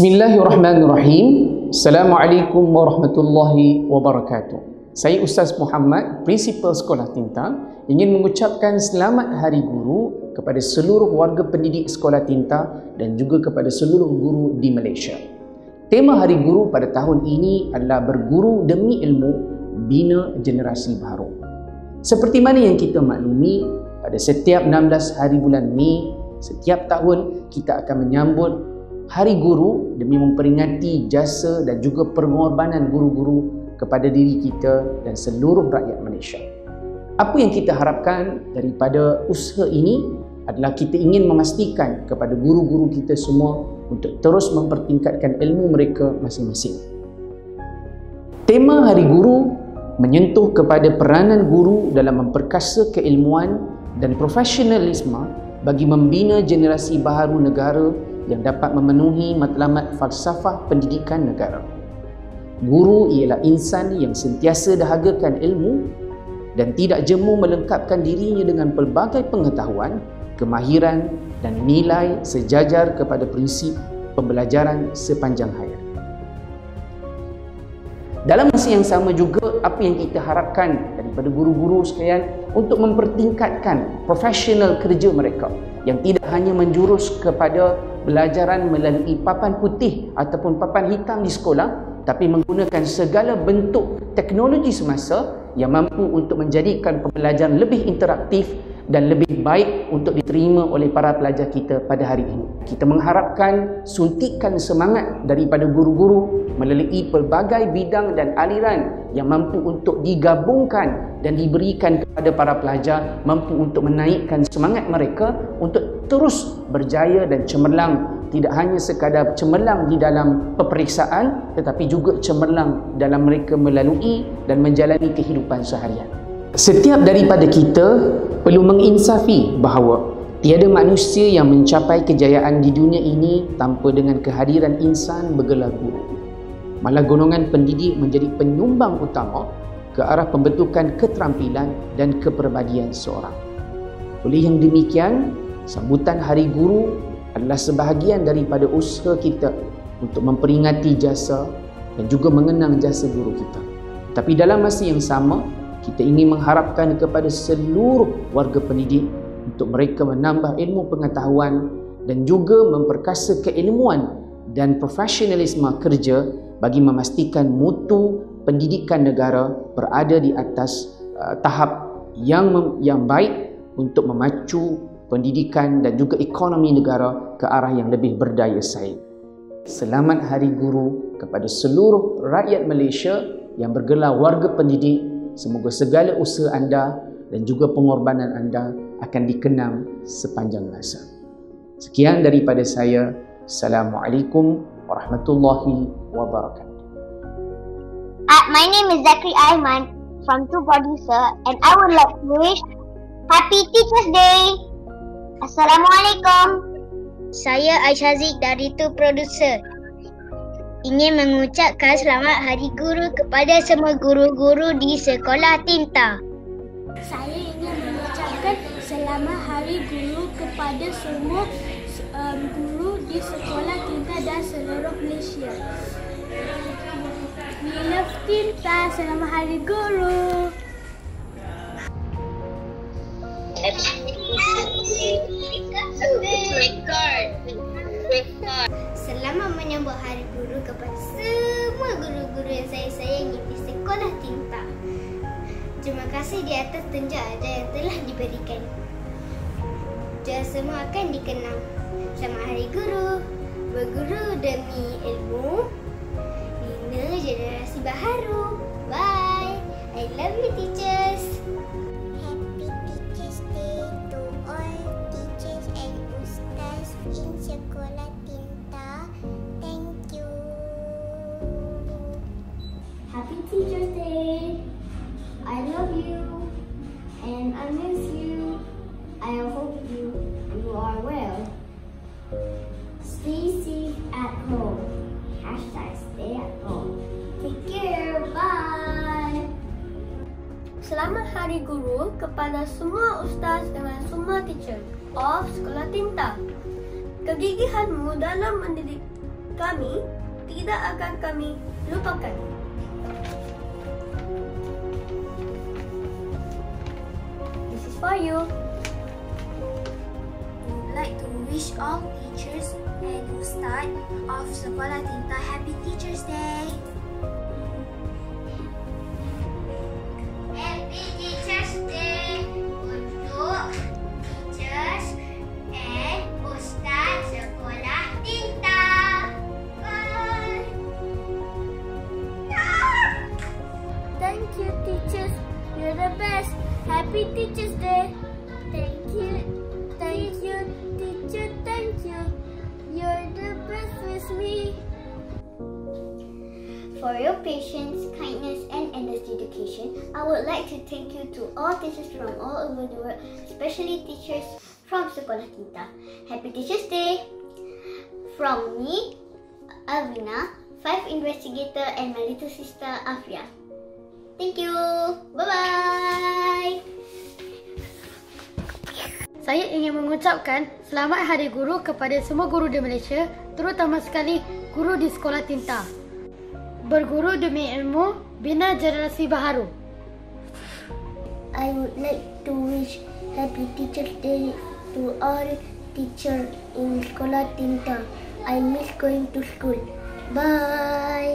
Bismillahirrahmanirrahim. Assalamualaikum warahmatullahi wabarakatuh. Saya Ustaz Muhammad, Prinsipal Sekolah Tinta, ingin mengucapkan selamat Hari Guru kepada seluruh warga pendidik Sekolah Tinta dan juga kepada seluruh guru di Malaysia. Tema Hari Guru pada tahun ini adalah berguru demi ilmu, bina generasi baru. Seperti mana yang kita maklumi, pada setiap 16 hari bulan Mei, setiap tahun kita akan menyambut Hari Guru demi memperingati jasa dan juga pengorbanan guru-guru kepada diri kita dan seluruh rakyat Malaysia. Apa yang kita harapkan daripada usaha ini adalah kita ingin memastikan kepada guru-guru kita semua untuk terus mempertingkatkan ilmu mereka masing-masing. Tema Hari Guru menyentuh kepada peranan guru dalam memperkasa keilmuan dan profesionalisme bagi membina generasi baharu negara yang dapat memenuhi matlamat falsafah pendidikan negara. Guru ialah insan yang sentiasa dahagakan ilmu dan tidak jemu melengkapkan dirinya dengan pelbagai pengetahuan, kemahiran dan nilai sejajar kepada prinsip pembelajaran sepanjang hayat. Dalam masa yang sama juga, apa yang kita harapkan daripada guru-guru sekalian untuk mempertingkatkan profesional kerja mereka yang tidak hanya menjurus kepada belajaran melalui papan putih ataupun papan hitam di sekolah, tapi menggunakan segala bentuk teknologi semasa yang mampu untuk menjadikan pembelajaran lebih interaktif dan lebih baik untuk diterima oleh para pelajar kita pada hari ini. Kita mengharapkan suntikan semangat daripada guru-guru melalui pelbagai bidang dan aliran yang mampu untuk digabungkan dan diberikan kepada para pelajar, mampu untuk menaikkan semangat mereka untuk terus berjaya dan cemerlang, tidak hanya sekadar cemerlang di dalam peperiksaan tetapi juga cemerlang dalam mereka melalui dan menjalani kehidupan seharian. Setiap daripada kita perlu menginsafi bahawa tiada manusia yang mencapai kejayaan di dunia ini tanpa dengan kehadiran insan bergelar guru. Malah golongan pendidik menjadi penyumbang utama ke arah pembentukan keterampilan dan kepribadian seorang. Oleh yang demikian, sambutan Hari Guru adalah sebahagian daripada usaha kita untuk memperingati jasa dan juga mengenang jasa guru kita. Tapi dalam masa yang sama, kita ingin mengharapkan kepada seluruh warga pendidik untuk mereka menambah ilmu pengetahuan dan juga memperkasa keilmuan dan profesionalisme kerja bagi memastikan mutu pendidikan negara berada di atas tahap yang baik untuk memacu pendidikan dan juga ekonomi negara ke arah yang lebih berdaya saing. Selamat Hari Guru kepada seluruh rakyat Malaysia yang bergelar warga pendidik. Semoga segala usaha anda dan juga pengorbanan anda akan dikenang sepanjang masa. Sekian daripada saya. Assalamualaikum warahmatullahi wabarakatuh. My name is Zakri Aiman from Two Producer and I would like to wish Happy Teachers Day. Assalamualaikum. Saya Aisyah Zik dari Two Producer. Ingin mengucapkan selamat Hari Guru kepada semua guru-guru di Sekolah Tinta. Saya ingin mengucapkan selamat Hari Guru kepada semua guru di Sekolah Tinta dan seluruh Malaysia. We love Tinta. Selamat Hari Guru. Selamat menyambut Hari Guru kepada semua guru-guru yang saya sayangi di Sekolah Tinta. Terima kasih di atas tunjuk ajar yang telah diberikan. Semua akan dikenang. Selamat Hari Guru. Berguru demi ilmu, bina generasi baharu. Bye. I love you teachers. Happy Teachers Day to all teachers and ustaz in Sekolah Tinta. Thank you. Happy Teachers Day. I love you and I miss you. I hope you are well. Stay safe at home. #stay at home. Take care. Bye. Selamat Hari Guru kepada semua ustaz dan semua teacher of Sekolah Tinta. Kegigihanmu dalam mendidik Kami tidak akan kami lupakan. This is for you. I would like to wish all teachers and ustaz of Sekolah Tinta Happy Teachers Day. Happy Teachers Day untuk teachers and ustaz Sekolah Tinta. Bye. Thank you, teachers. You're the best. Happy Teachers Day. Thank you. Thank you, teacher. Thank you. You're the best with me. For your patience, kindness, and endless dedication, I would like to thank you to all teachers from all over the world, especially teachers from Sekolah Tinta. Happy Teachers Day! From me, Alvina, 5 investigator, and my little sister Afia. Thank you! Bye-bye! Saya ingin mengucapkan Selamat Hari Guru kepada semua guru di Malaysia, terutama sekali guru di Sekolah Tinta. Berguru demi ilmu, bina generasi baharu. I would like to wish Happy Teachers Day to all teachers in Sekolah Tinta. I miss going to school. Bye.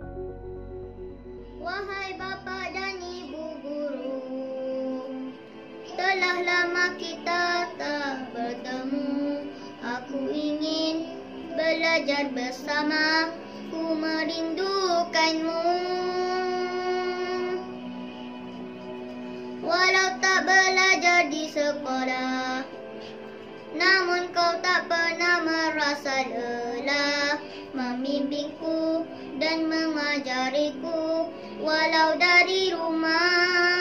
Wahai bapa dan ibu guru, telah lama kita tak bertemu. Aku ingin belajar bersama, ku merindukanmu. Walau tak belajar di sekolah, namun kau tak pernah merasa lelah, membimbingku dan mengajariku walau dari rumah.